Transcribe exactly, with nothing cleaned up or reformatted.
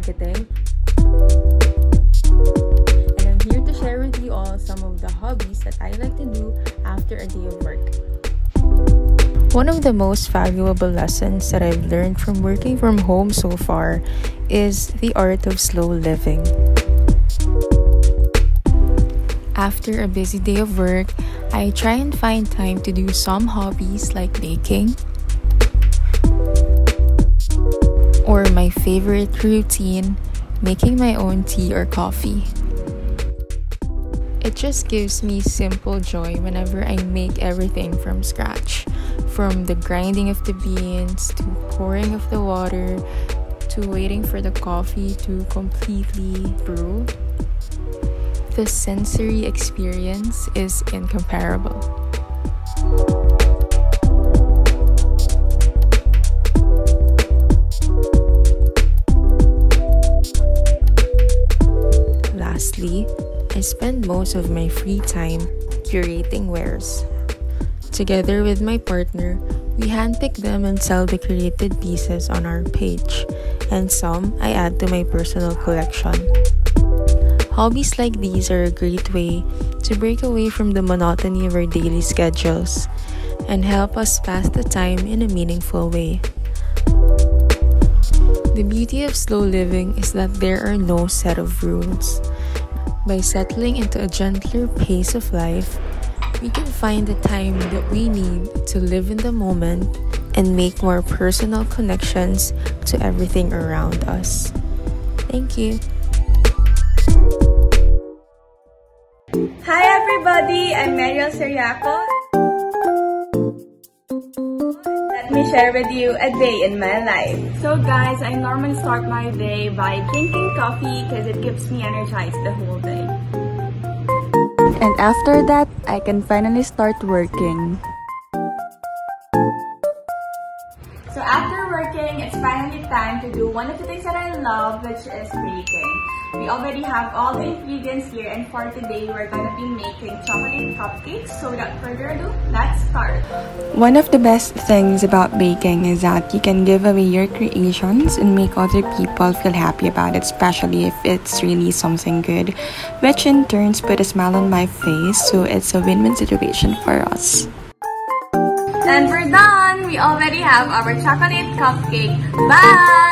marketing. And I'm here to share with you all some of the hobbies that I like to do after a day of work. One of the most valuable lessons that I've learned from working from home so far is the art of slow living. After a busy day of work, I try and find time to do some hobbies like baking, or my favorite routine, making my own tea or coffee. It just gives me simple joy whenever I make everything from scratch. From the grinding of the beans, to pouring of the water, to waiting for the coffee to completely brew. The sensory experience is incomparable. Lastly, I spend most of my free time curating wares. Together with my partner, we handpick them and sell the curated pieces on our page, and some I add to my personal collection. Hobbies like these are a great way to break away from the monotony of our daily schedules and help us pass the time in a meaningful way. The beauty of slow living is that there are no set of rules. By settling into a gentler pace of life, we can find the time that we need to live in the moment and make more personal connections to everything around us. Thank you. Hi everybody, I'm Mariel Seriaco. Let me share with you a day in my life. So guys, I normally start my day by drinking coffee because it keeps me energized the whole day. And after that, I can finally start working. So after working, it's finally time to do one of the things that I love, which is baking. We already have all the ingredients here, and for today, we're gonna be making chocolate cupcakes. So without further ado, let's start. One of the best things about baking is that you can give away your creations and make other people feel happy about it, especially if it's really something good, which in turn put a smile on my face, so it's a win-win situation for us. And we're done! We already have our chocolate cupcake. Bye!